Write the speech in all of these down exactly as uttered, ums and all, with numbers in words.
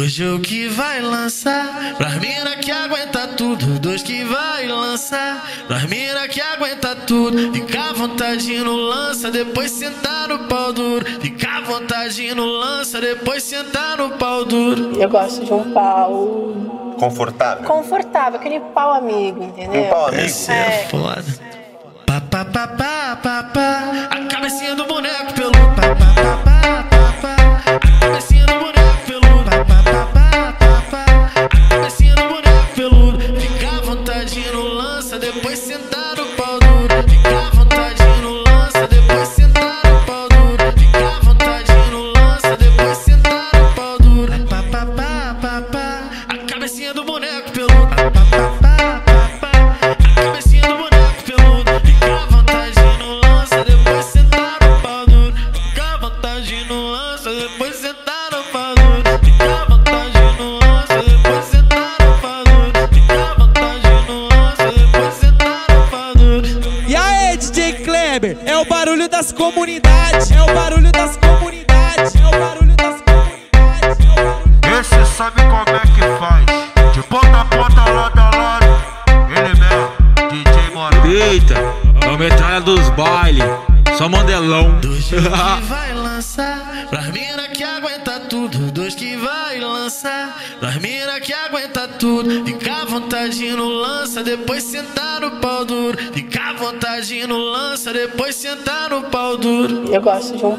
Hoje o que vai lançar pras mina que aguenta tudo. Dois que vai lançar pras mina que aguenta tudo. Fica à vontade no lança, depois sentar no pau duro. Fica à vontade no lança, depois sentar no pau duro. Eu gosto de um pau confortável. Confortável, aquele pau amigo, entendeu? Um pau amigo? Essa é, é foda. Pá, pá, pá, pá, pá, pá. A cabecinha do boneco peludo. Pá, pá, pá, pá, pá, pá. A cabecinha do boneco peludo. Pá, pá, pá, pá, pá, pá. A cabecinha do boneco peludo. Fica à vontade no lança, depois sentar no pau duro. Fica à vontade no lança, depois sentar no pau duro. Fica à vontade no lança, depois sentar no pau duro. Pá, pá, pá, pá, pá. A cabecinha do boneco peludo. Pá, pá, pá, pá, pá, pá. A cabecinha do boneco peludo. Fica à vontade no lança, depois sentar no pau duro. Fica à vontade no lança, depois sentar no pau duro. Fica à vontade no lança, depois sentar no pau duro. Fica à vontade no lança, depois sentar no pau duro. E aí, D J Kleber, é o barulho das comunidades, é o barulho das comunidades, é o barulho das comunidades, é o barulho. Esse sabe como é que faz, de ponta a ponta, lado a lado. Ele mesmo, D J Morão. Eita, é o metralha dos bailes, só mandelão. Dois que vai lançar pras mina que aguenta tudo. Dois que vai lançar pras mina que aguenta tudo. Fica à vontade no lança, depois sentar no pau duro. Fica à vontade no lança, depois sentar no pau duro. Eu gosto de um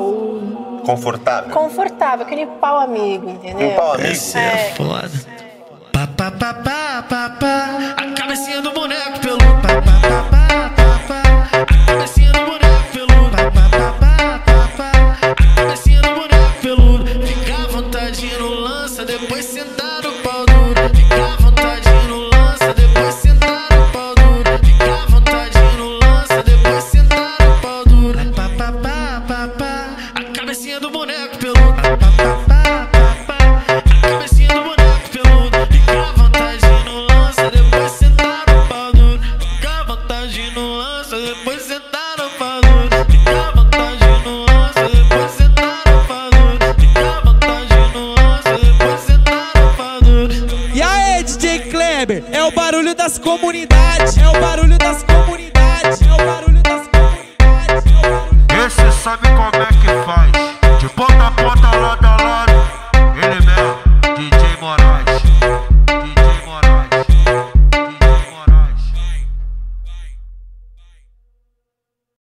pau confortável. Confortável, aquele pau amigo, entendeu? Um pau amigo? Essa é, é foda. Pá, pá, pá, pá, pá, pá. A cabecinha do boneco peludo. Pá, pá, pá, pá, pá, pá. A cabecinha do boneco peludo. Pá, pá, pá, pá, pá, pá. A cabecinha do boneco peludo. Fica à vontade no lança, depois sentar no pau duro. Fica à vontade no lança, depois sentar no pau duro. Fica à vontade no lança, depois sentar no pau duro. Pá, pá, pá, pá, pá. A cabecinha do boneco peludo. Pá, pá, pá, pá, pá, pá. A cabecinha do boneco peludo. Fica à vontade no lança, depois sentar no pau duro. Fica à vontade no lança, depois sentar no pau duro. Fica à vontade no lança, depois sentar no pau duro. Fica à vontade no lança, depois sentar no pau duro. E aí, D J Kleber, é o barulho das comunidades, é o barulho das comunidades, é o barulho das comunidades, é o barulho. Esse sabe como é que